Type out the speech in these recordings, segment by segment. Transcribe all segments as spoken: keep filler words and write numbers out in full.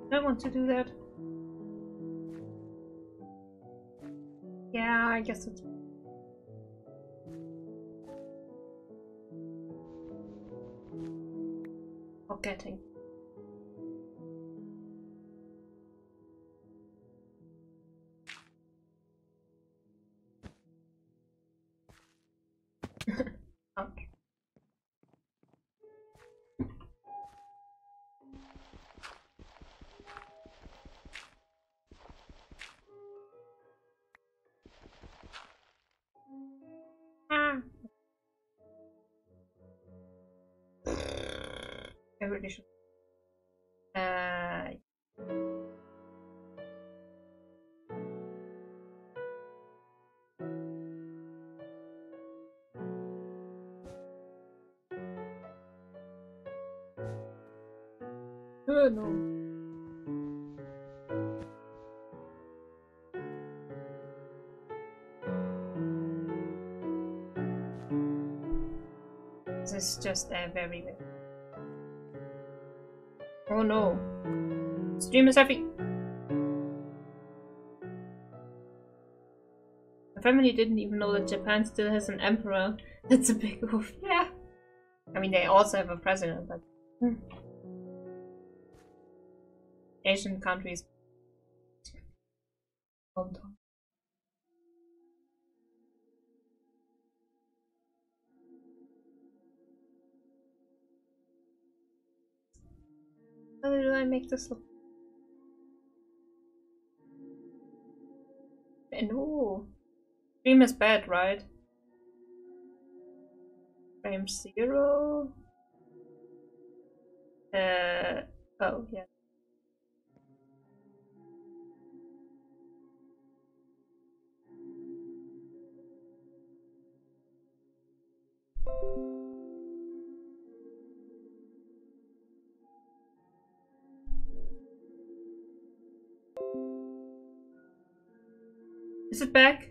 I want to do that. Yeah, I guess it's forgetting. Okay. Ah. I really should. Uh. Oh no. This is just a very, very. Oh no. Stream is heavy. My family didn't even know that Japan still has an emperor. That's a big oof. Yeah. I mean, they also have a president, but. Hmm. Asian countries. Long time. How do I make this look? No. Stream is bad, right? Frame zero. Uh. Oh, yeah. Is it back?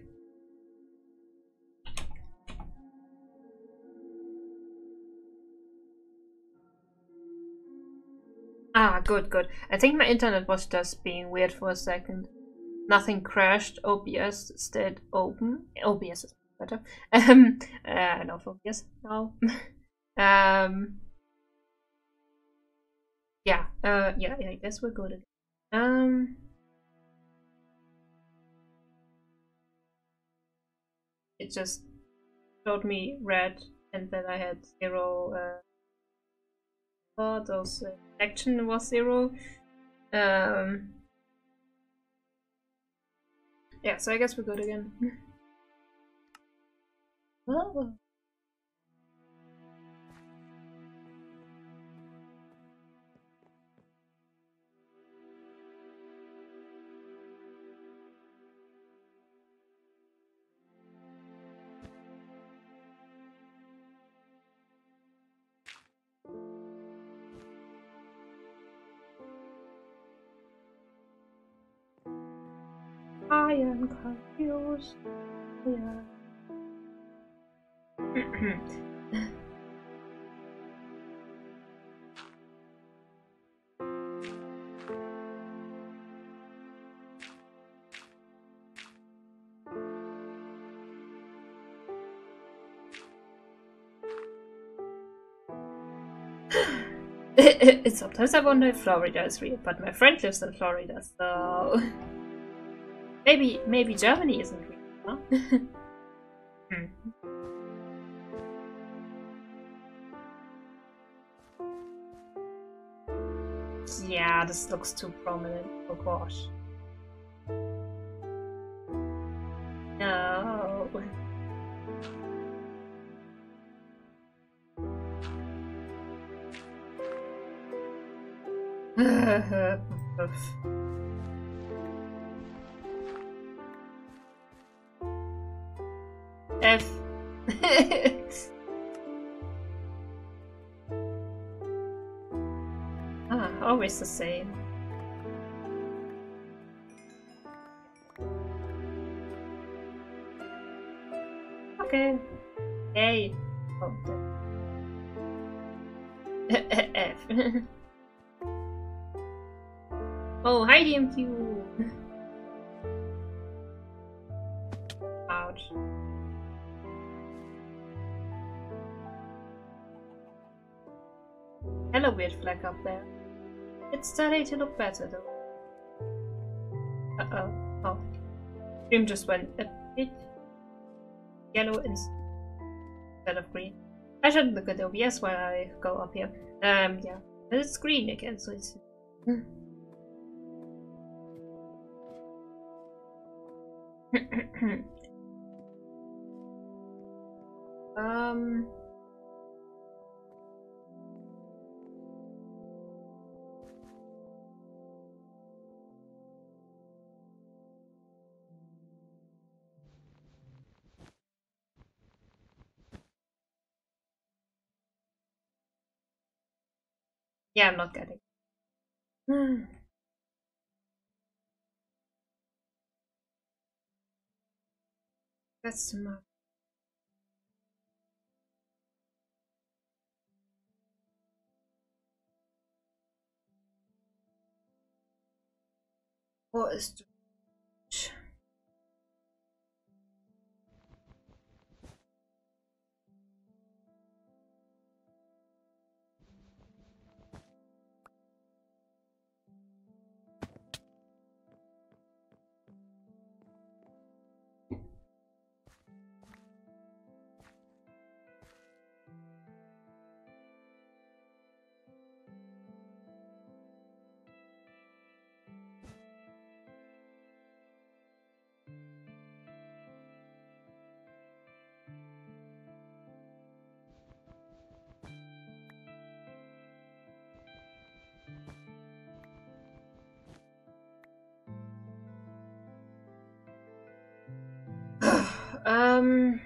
Ah, good, good. I think my internet was just being weird for a second. Nothing crashed. O B S stayed open. O B S is better. Um, uh, no, O B S now. um, yeah, uh, yeah, yeah. I guess we're good again. Um, it just showed me red, and then I had zero. Uh, oh, those uh, action was zero. Um. Yeah, so I guess we're good again. Oh. I am confused. Yeah. Sometimes I wonder if Florida is real, but my friend lives in Florida, so maybe maybe Germany isn't real, huh? hmm. Yeah, this looks too prominent. Oh gosh. No. F. Ah, always the same. Okay. Hey. Oh, F. Oh, hi D M Q! Ouch. Hello, weird flag up there. It's starting to look better though. Uh-oh. Oh. Stream just went a bit yellow instead of green. I should look at O B S while I go up here. Um, yeah. But it's green again, so it's... um... Yeah, I'm not getting. That's too much. What is too much? um...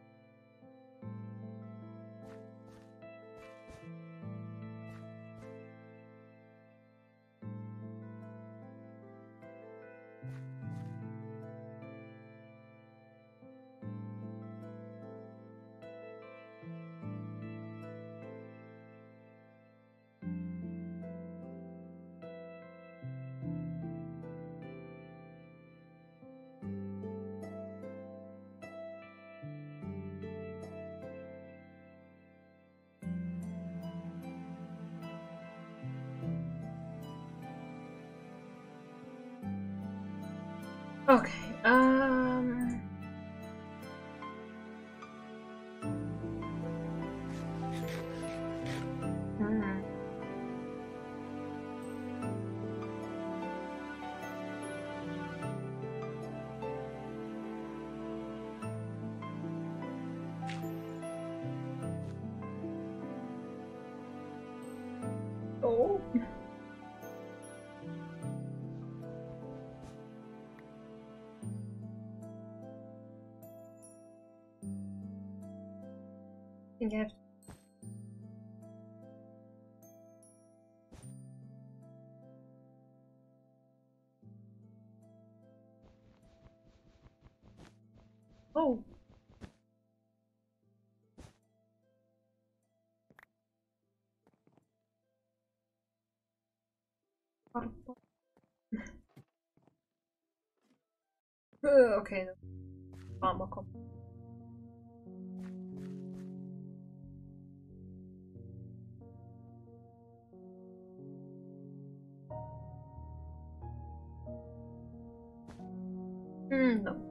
Okay, um... Hmm. Oh. I think I have to... Oh. Uh, okay, armor cop. Mm, no.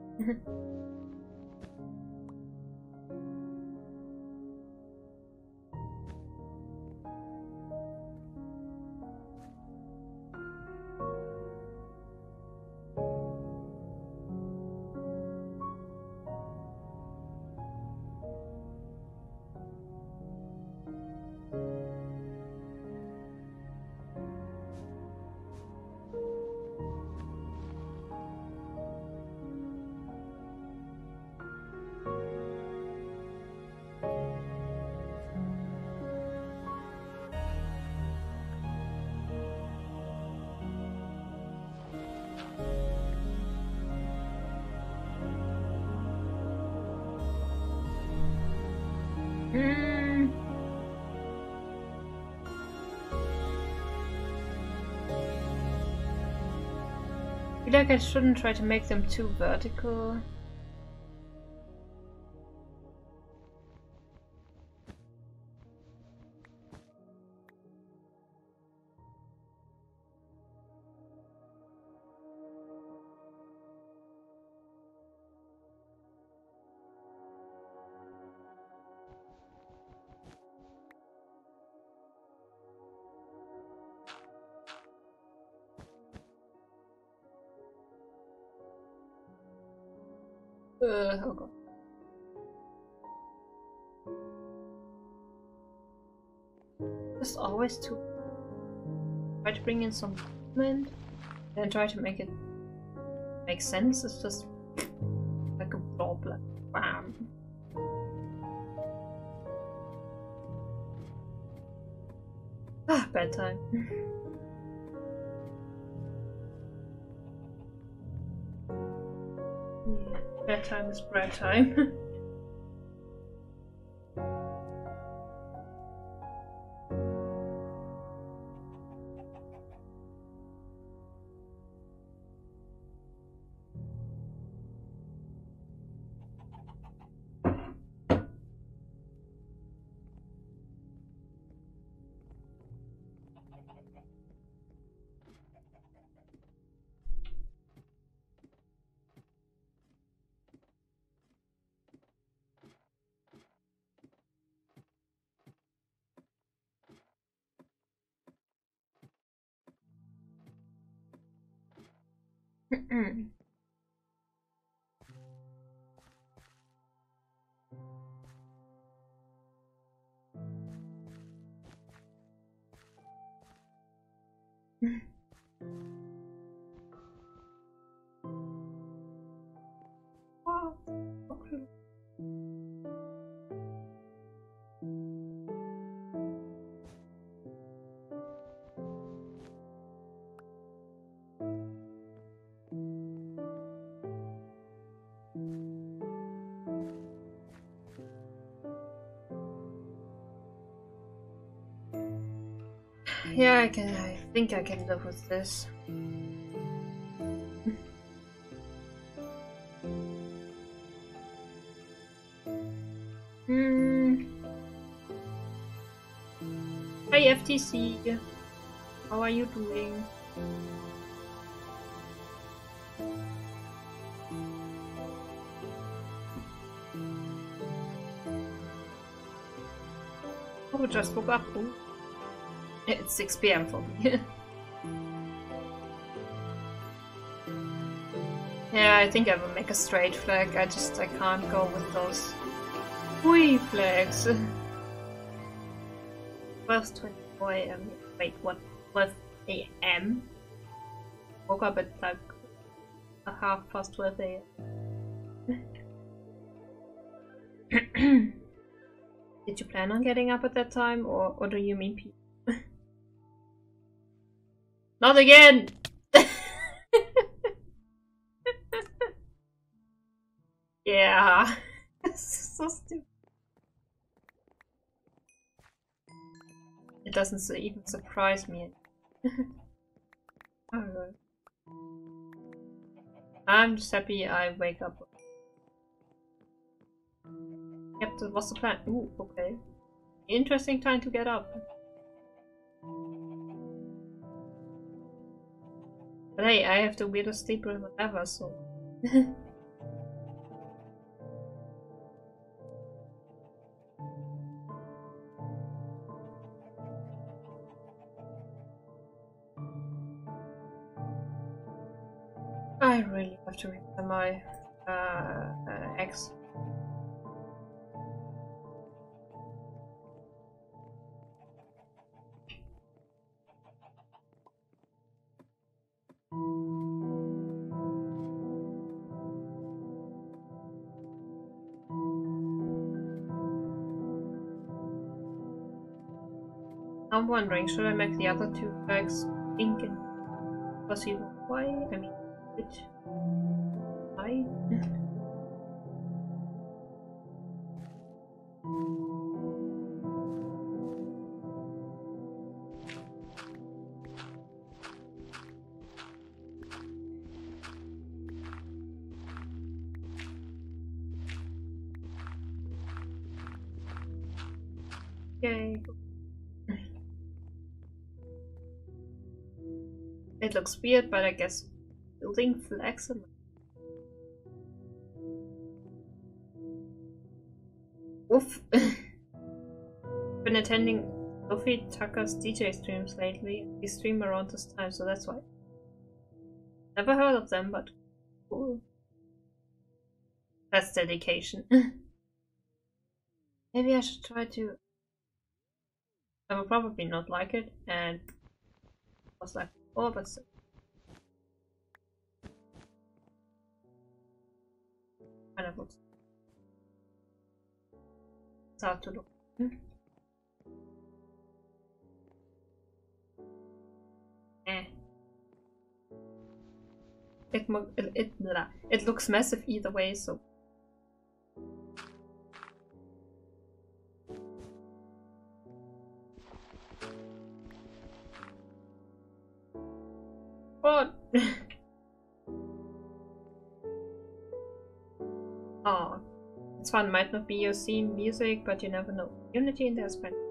feel like I shouldn't try to make them too vertical. Uh, oh god. Just always to try to bring in some movement, then try to make it make sense. It's just like a blob, like bam. Ah, bedtime. Yeah, bedtime is bread time. Oh, okay. Yeah, I can. I think I can live with this. Hmm. Hi F T C, how are you doing? Oh, just woke up. Ooh. It's six p m for me. Yeah, I think I will make a straight flag. I just I can't go with those wee flags. twelve twenty-four a m Wait, what? twelve a m? Woke up at like a half past twelve a m Did you plan on getting up at that time, or, or do you mean people? Not again! Yeah. So stupid. It doesn't su even surprise me. Alright. I'm just happy I wake up. Yep, that was the plan. Ooh, okay. Interesting time to get up. But hey, I have the weirdest sleep rhythm ever, so... I really have to repair my uh, uh, ex. I'm wondering, should I make the other two flags pink and possibly white? I mean, which white? Yay. It looks weird, but I guess building flexible. Oof. Been attending Sophie Tucker's D J streams lately. We stream around this time, so that's why. Never heard of them, but cool. That's dedication. Maybe I should try to. I will probably not like it, and was like before, but still. Kind of looks. It's hard to look. Eh. It, it, it, blah. It looks massive either way, so. What? Oh, it's fun. Might not be your scene music, but you never know. Unity in there is fun.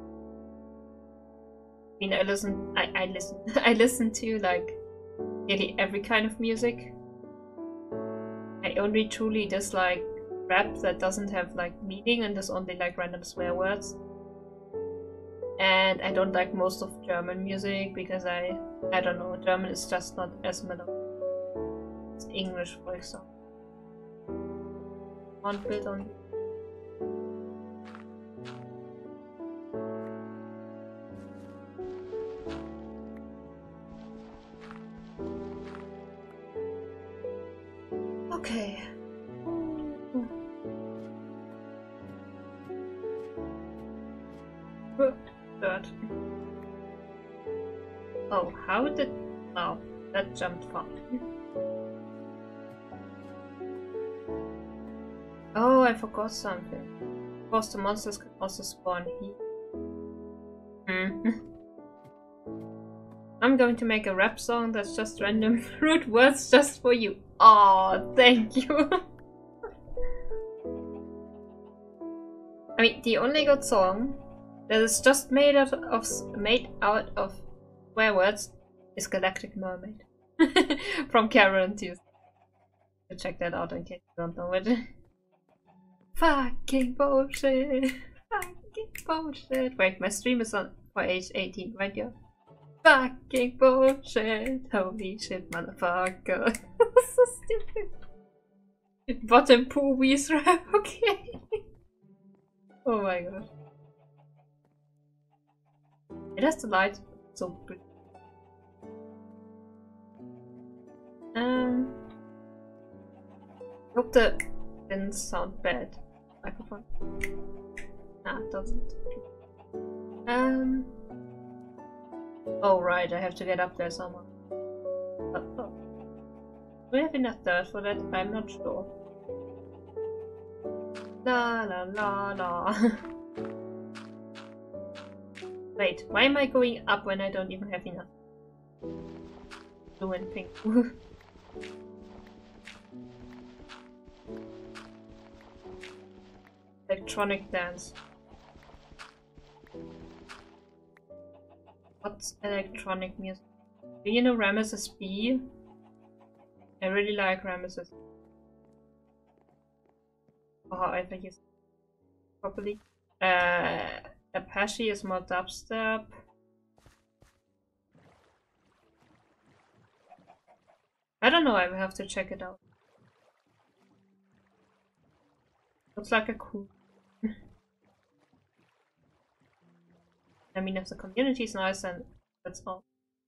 I mean, I listen. I I listen. I listen to like nearly every kind of music. I only truly dislike rap that doesn't have like meaning and is only like random swear words. And I don't like most of German music because I, I don't know, German is just not as melodic as English, for example. One bit on. Okay. Third. Oh, how did... Oh, that jumped far. Oh, I forgot something. Of course, the monsters can also spawn here. Hmm. I'm going to make a rap song that's just random root words just for you. Oh, thank you. I mean, the only good song that is just made out of made out of swear words is Galactic Mermaid from Karen Tuesday. Check that out in case you don't know it. Fucking bullshit! Fucking bullshit! Wait, my stream is on for age eighteen, right? Yeah. Fucking bullshit! Holy shit, motherfucker! So stupid. Bottom poobies rap. Okay. Oh my god. It has the light so pretty. Um, hope that didn't sound bad. Microphone. Nah, it doesn't. Um. Oh right, I have to get up there somewhere. Oh, oh. Do we have enough dirt for that? I'm not sure. La la la la. Wait, why am I going up when I don't even have enough? Blue and pink. Electronic dance. What's electronic music? Do you know Ramesses B? I really like Ramesses. Or however you say it properly. Uh, Apache is more dubstep. I don't know, I will have to check it out. Looks like a cool. I mean, if the community is nice, then that's all.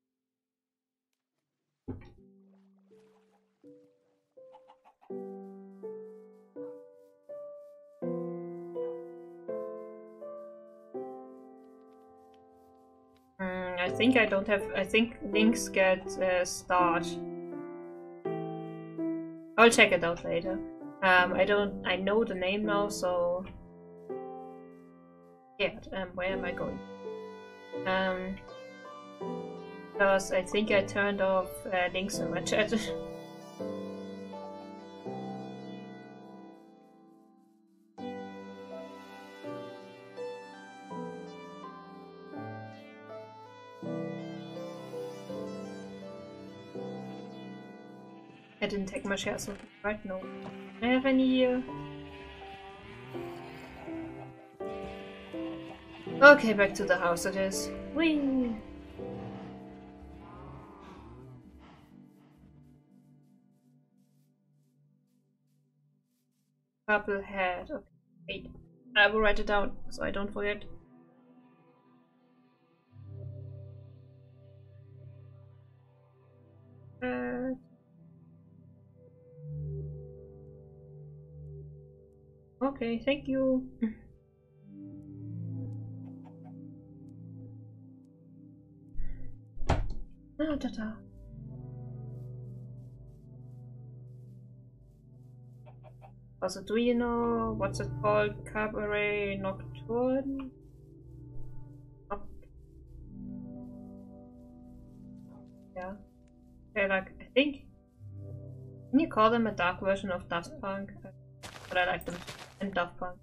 Mm, I think I don't have. I think links get uh, start. I'll check it out later. Um, I don't. I know the name now, so yeah. Um, where am I going? Um, because I think I turned off uh, links in my chat. I didn't take my shares with me, right? No. Do I have any here? Okay, back to the house it is. Whee! Purple head. Okay, wait. I will write it down so I don't forget. Uh, okay, thank you. Ah, ta-ta. Also, do you know what's it called? Cabaret Nocturne? Noct yeah. Okay, like, I think. Can you call them a dark version of Daft Punk? But I like them. And Daft Punk.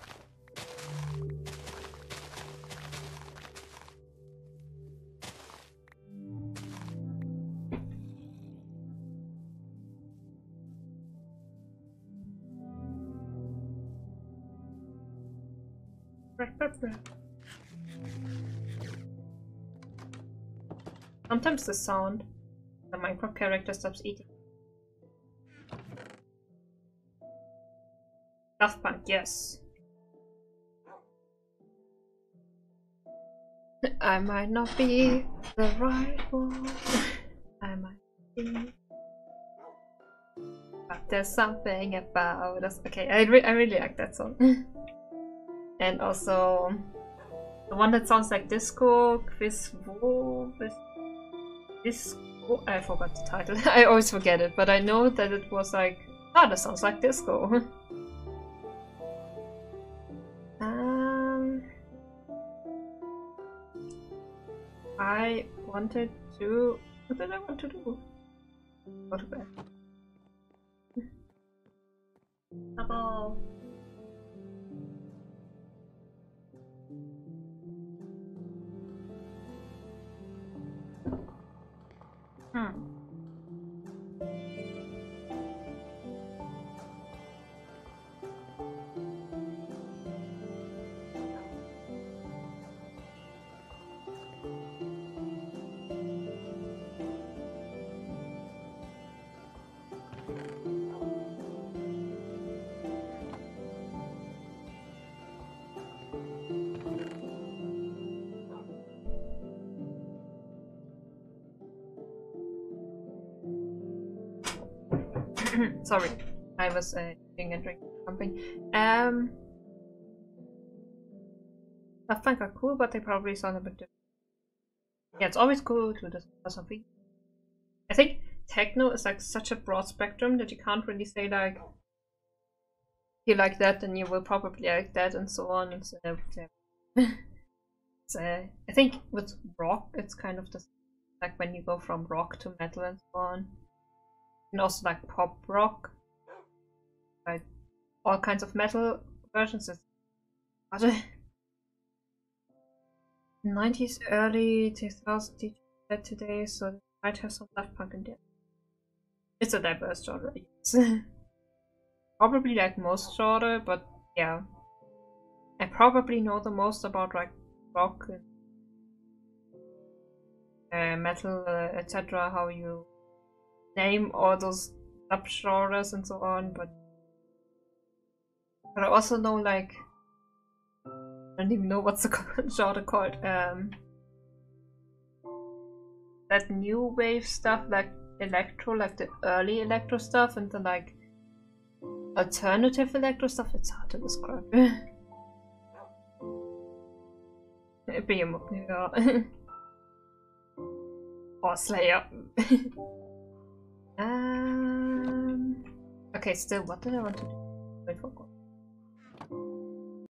Sometimes the sound the Minecraft character stops eating. Daft Punk, yes. I might not be the right one. I might be. But there's something about us. Okay, I, re I really like that song. And also the one that sounds like disco, Quiz Wo, Disco. I forgot the title. I always forget it, but I know that it was like, ah, oh, that sounds like disco. um, I wanted to. What did I want to do? Go to bed. Double. Hmm. Sorry, I was uh, eating and drinking something. Um, Daft Punk are cool, but they probably sound a bit different. Yeah, it's always cool to discuss something. I think techno is like such a broad spectrum that you can't really say like you like that, and you will probably like that, and so on. And so, yeah. So, I think with rock, it's kind of the like when you go from rock to metal and so on. And also like pop rock, like all kinds of metal versions. Is nineties, early two thousands today, so they might have some Daft Punk in there. It's a diverse genre, yes. Probably like most genre, but yeah, I probably know the most about like rock and uh, metal, uh, et cetera. How you name all those subgenres and so on, but but I also know like I don't even know what's the genre called. Um, that new wave stuff, like electro, like the early electro stuff, and the like alternative electro stuff. It's hard to describe. Behemoth, yeah. Or Slayer. Um. Okay, still, what did I want to do?